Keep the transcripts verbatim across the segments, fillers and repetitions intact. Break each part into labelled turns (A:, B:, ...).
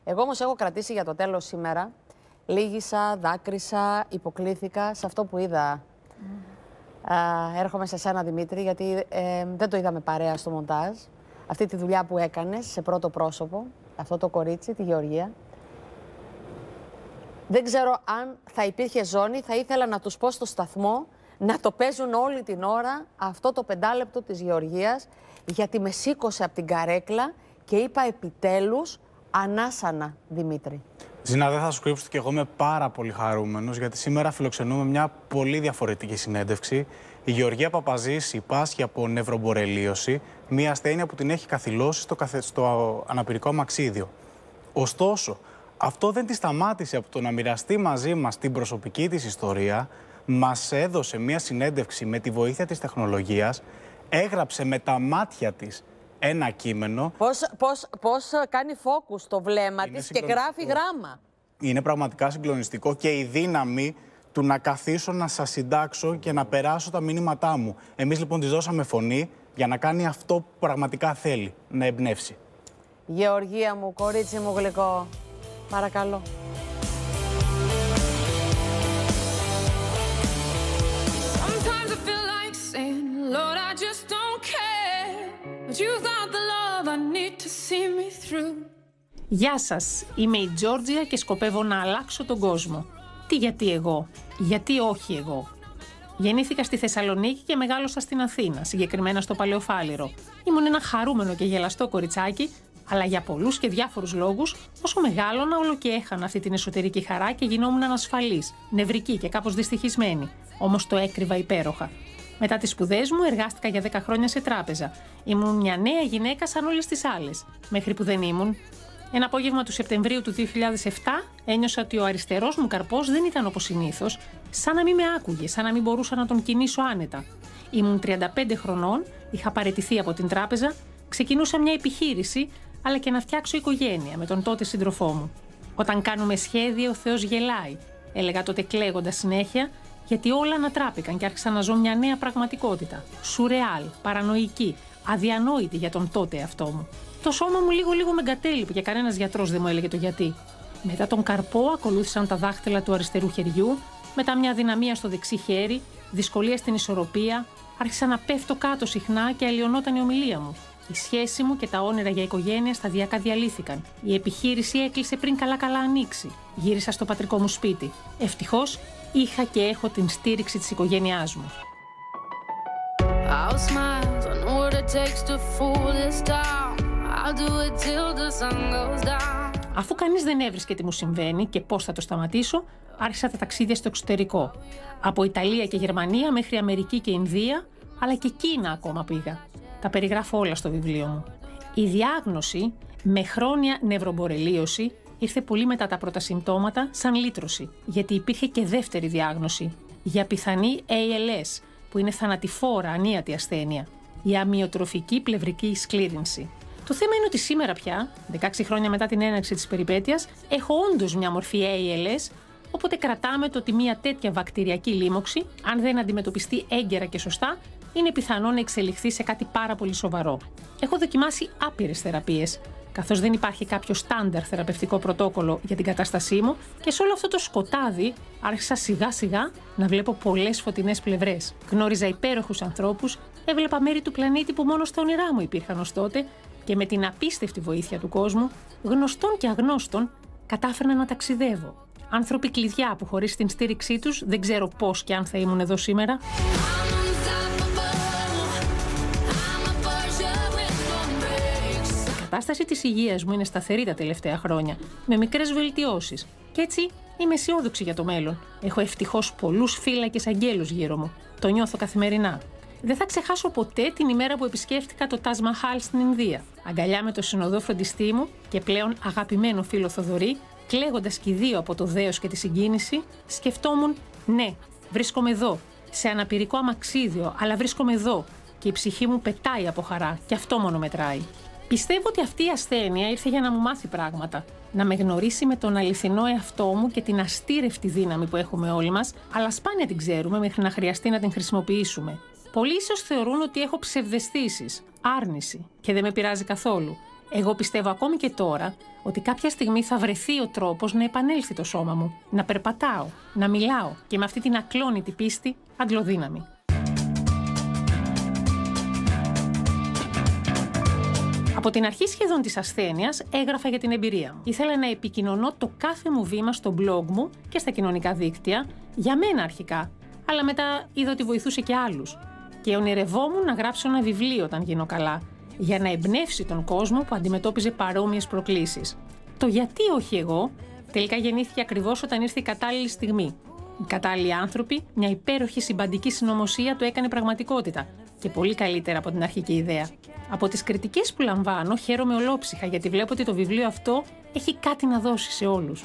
A: Εγώ όμως έχω κρατήσει για το τέλος σήμερα. Λύγησα, δάκρυσα, υποκλήθηκα σε αυτό που είδα. Mm. Α, έρχομαι σε σένα, Δημήτρη, γιατί ε, δεν το είδαμε παρέα στο μοντάζ. Αυτή τη δουλειά που έκανες σε πρώτο πρόσωπο, αυτό το κορίτσι, τη Γεωργία. Δεν ξέρω αν θα υπήρχε ζώνη, θα ήθελα να τους πω στο σταθμό να το παίζουν όλη την ώρα αυτό το πεντάλεπτο της Γεωργίας, γιατί με σήκωσε από την καρέκλα και είπα επιτέλους ανάσανα, Δημήτρη.
B: Ζήνα, δεν θα σου κρύψω ότι και εγώ είμαι πάρα πολύ χαρούμενος, γιατί σήμερα φιλοξενούμε μια πολύ διαφορετική συνέντευξη. Η Γεωργία Παπαζής υπάσχει από νευρομborreliosis, μια ασθένεια που την έχει καθυλώσει στο, καθε... στο αναπηρικό αμαξίδιο. Ωστόσο, αυτό δεν τη σταμάτησε από το να μοιραστεί μαζί μας την προσωπική της ιστορία. Μας έδωσε μια συνέντευξη με τη βοήθεια της τεχνολογίας, έγραψε με τα μάτια της ένα κείμενο.
A: Πώς, πώς, πώς κάνει focus το βλέμμα της και γράφει γράμμα.
B: Είναι πραγματικά συγκλονιστικό και η δύναμη του να καθίσω να σας συντάξω και να περάσω τα μηνύματά μου. Εμείς λοιπόν της δώσαμε φωνή για να κάνει αυτό που πραγματικά θέλει, να εμπνεύσει.
A: Γεωργία μου, κορίτσι μου γλυκό, παρακαλώ.
C: Γεια σας, είμαι η Τζόρτζια και σκοπεύω να αλλάξω τον κόσμο. Τι γιατί εγώ, γιατί όχι εγώ. Γεννήθηκα στη Θεσσαλονίκη και μεγάλωσα στην Αθήνα, συγκεκριμένα στο Παλαιοφάλιρο. Ήμουν ένα χαρούμενο και γελαστό κοριτσάκι, αλλά για πολλούς και διάφορους λόγους, όσο μεγάλωνα όλο και έχανα αυτή την εσωτερική χαρά και γινόμουν ανασφαλής, νευρική και κάπως δυστυχισμένη. Όμως το έκρυβα υπέροχα. Μετά τις σπουδές μου εργάστηκα για δέκα χρόνια σε τράπεζα. Ήμουν μια νέα γυναίκα σαν όλες τις άλλες, μέχρι που δεν ήμουν. Ένα απόγευμα του Σεπτεμβρίου του δύο χιλιάδες επτά ένιωσα ότι ο αριστερός μου καρπός δεν ήταν όπως συνήθως, σαν να μην με άκουγε, σαν να μην μπορούσα να τον κινήσω άνετα. Ήμουν τριάντα πέντε χρονών, είχα παραιτηθεί από την τράπεζα, ξεκινούσα μια επιχείρηση, αλλά και να φτιάξω οικογένεια με τον τότε σύντροφό μου. Όταν κάνουμε σχέδια, ο Θεός γελάει, έλεγα τότε κλαίγοντας συνέχεια, γιατί όλα ανατράπηκαν και άρχισα να ζω μια νέα πραγματικότητα. Σουρεάλ, παρανοϊκή, αδιανόητη για τον τότε εαυτό μου. Το σώμα μου λίγο-λίγο με εγκατέλειπε και κανένας γιατρός δεν μου έλεγε το γιατί. Μετά τον καρπό ακολούθησαν τα δάχτυλα του αριστερού χεριού, μετά μια αδυναμία στο δεξί χέρι, δυσκολία στην ισορροπία, άρχισα να πέφτω κάτω συχνά και αλλοιωνόταν η ομιλία μου. Η σχέση μου και τα όνειρα για οικογένεια σταδιακά διαλύθηκαν. Η επιχείρηση έκλεισε πριν καλά-καλά ανοίξει. Γύρισα στο πατρικό μου σπίτι. Ευτυχώς είχα και έχω την στήριξη της οικογένειάς μου. Αφού κανείς δεν έβρισκε τι μου συμβαίνει και πώς θα το σταματήσω, άρχισα τα ταξίδια στο εξωτερικό. Από Ιταλία και Γερμανία μέχρι Αμερική και Ινδία, αλλά και Κίνα ακόμα πήγα. Τα περιγράφω όλα στο βιβλίο μου. Η διάγνωση με χρόνια νευρομborreliosis ήρθε πολύ μετά τα πρώτα συμπτώματα σαν λύτρωση, γιατί υπήρχε και δεύτερη διάγνωση για πιθανή έι ελ ες, που είναι θανατηφόρα ανίατη ασθένεια, η αμυοτροφική πλευρική σκλήρυνση. Το θέμα είναι ότι σήμερα πια, δεκαέξι χρόνια μετά την έναρξη της περιπέτειας, έχω όντως μια μορφή έι ελ ες, οπότε κρατάμε το ότι μια τέτοια βακτηριακή λίμωξη, αν δεν αντιμετωπιστεί έγκαιρα και σωστά, είναι πιθανό να εξελιχθεί σε κάτι πάρα πολύ σοβαρό. Έχω δοκιμάσει άπειρες θεραπείες, καθώς δεν υπάρχει κάποιο στάνταρ θεραπευτικό πρωτόκολλο για την κατάστασή μου και σε όλο αυτό το σκοτάδι άρχισα σιγά σιγά να βλέπω πολλές φωτεινές πλευρές. Γνώριζα υπέροχους ανθρώπους, έβλεπα μέρη του πλανήτη που μόνο στα όνειρά μου υπήρχαν ως τότε και με την απίστευτη βοήθεια του κόσμου, γνωστών και αγνώστων, κατάφερνα να ταξιδεύω. Άνθρωποι κλειδιά που χωρίς την στήριξή τους δεν ξέρω πώς και αν θα ήμουν εδώ σήμερα. Η κατάσταση της υγείας μου είναι σταθερή τα τελευταία χρόνια, με μικρές βελτιώσεις. Και έτσι είμαι αισιόδοξη για το μέλλον. Έχω ευτυχώς πολλούς φύλακες αγγέλους γύρω μου. Το νιώθω καθημερινά. Δεν θα ξεχάσω ποτέ την ημέρα που επισκέφτηκα το Τάζ Μαχάλ στην Ινδία. Αγκαλιά με το συνοδό φροντιστή μου και πλέον αγαπημένο φίλο Θοδωρή, κλαίγοντας και οι δύο από το δέος και τη συγκίνηση, σκεφτόμουν, ναι, βρίσκομαι εδώ, σε αναπηρικό αμαξίδιο, αλλά βρίσκομαι εδώ και η ψυχή μου πετάει από χαρά και αυτό μόνο μετράει. Πιστεύω ότι αυτή η ασθένεια ήρθε για να μου μάθει πράγματα. Να με γνωρίσει με τον αληθινό εαυτό μου και την αστήρευτη δύναμη που έχουμε όλοι μας, αλλά σπάνια την ξέρουμε μέχρι να χρειαστεί να την χρησιμοποιήσουμε. Πολλοί ίσως θεωρούν ότι έχω ψευδαισθήσεις, άρνηση και δεν με πειράζει καθόλου. Εγώ πιστεύω ακόμη και τώρα ότι κάποια στιγμή θα βρεθεί ο τρόπος να επανέλθει το σώμα μου, να περπατάω, να μιλάω και με αυτή την ακλόνητη πίστη αντλοδύναμη. Από την αρχή σχεδόν της ασθένειας έγραφα για την εμπειρία μου. Ήθελα να επικοινωνώ το κάθε μου βήμα στο blog μου και στα κοινωνικά δίκτυα, για μένα αρχικά, αλλά μετά είδα ότι βοηθούσε και άλλους. Και ονειρευόμουν να γράψω ένα βιβλίο όταν γίνω καλά, για να εμπνεύσει τον κόσμο που αντιμετώπιζε παρόμοιες προκλήσεις. Το γιατί όχι εγώ τελικά γεννήθηκε ακριβώς όταν ήρθε η κατάλληλη στιγμή. Οι κατάλληλοι άνθρωποι, μια υπέροχη συμπαντική συνωμοσία το έκανε πραγματικότητα και πολύ καλύτερα από την αρχική ιδέα. Από τις κριτικές που λαμβάνω χαίρομαι ολόψυχα γιατί βλέπω ότι το βιβλίο αυτό έχει κάτι να δώσει σε όλους.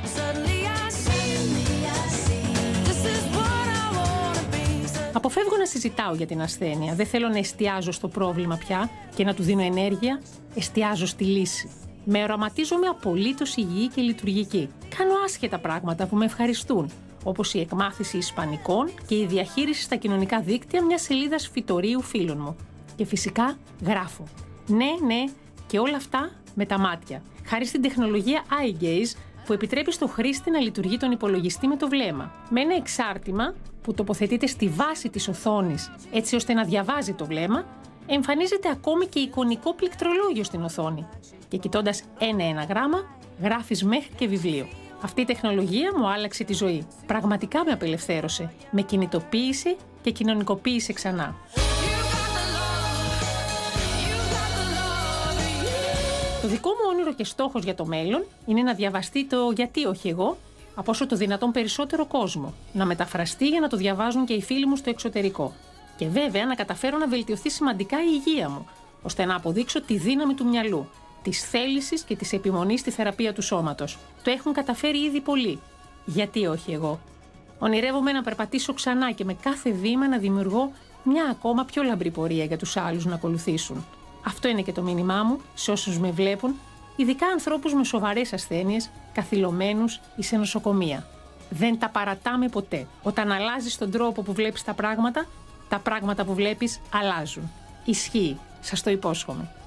C: Αποφεύγω να συζητάω για την ασθένεια. Δεν θέλω να εστιάζω στο πρόβλημα πια και να του δίνω ενέργεια. Εστιάζω στη λύση. Με οραματίζομαι απολύτως υγιή και λειτουργική. Κάνω άσχετα πράγματα που με ευχαριστούν, όπως η εκμάθηση ισπανικών και η διαχείριση στα κοινωνικά δίκτυα μιας σελίδας φυτορίου φίλων μου. Και φυσικά γράφω. Ναι, ναι, και όλα αυτά με τα μάτια. Χάρη στην τεχνολογία Eye Gaze που επιτρέπει στο χρήστη να λειτουργεί τον υπολογιστή με το βλέμμα. Με ένα εξάρτημα που τοποθετείται στη βάση της οθόνης έτσι ώστε να διαβάζει το βλέμμα, εμφανίζεται ακόμη και εικονικό πληκτρολόγιο στην οθόνη. Και κοιτώντας ένα-ένα γράμμα, γράφεις μέχρι και βιβλίο. Αυτή η τεχνολογία μου άλλαξε τη ζωή. Πραγματικά με απελευθέρωσε. Με κινητοποίησε και κοινωνικοποίησε ξανά. Το δικό μου όνειρο και στόχος για το μέλλον είναι να διαβαστεί το «Γιατί όχι εγώ» από όσο το δυνατόν περισσότερο κόσμο, να μεταφραστεί για να το διαβάζουν και οι φίλοι μου στο εξωτερικό. Και βέβαια να καταφέρω να βελτιωθεί σημαντικά η υγεία μου, ώστε να αποδείξω τη δύναμη του μυαλού, της θέλησης και της επιμονής στη θεραπεία του σώματος. Το έχουν καταφέρει ήδη πολλοί. Γιατί όχι εγώ? Ονειρεύομαι να περπατήσω ξανά και με κάθε βήμα να δημιουργώ μια ακόμα πιο λαμπρή πορεία για τους άλλους να ακολουθήσουν. Αυτό είναι και το μήνυμά μου σε όσους με βλέπουν, ειδικά ανθρώπους με σοβαρές ασθένειες, καθυλωμένους ή σε νοσοκομεία. Δεν τα παρατάμε ποτέ. Όταν αλλάζεις τον τρόπο που βλέπεις τα πράγματα, τα πράγματα που βλέπεις αλλάζουν. Ισχύει. Σας το υπόσχομαι.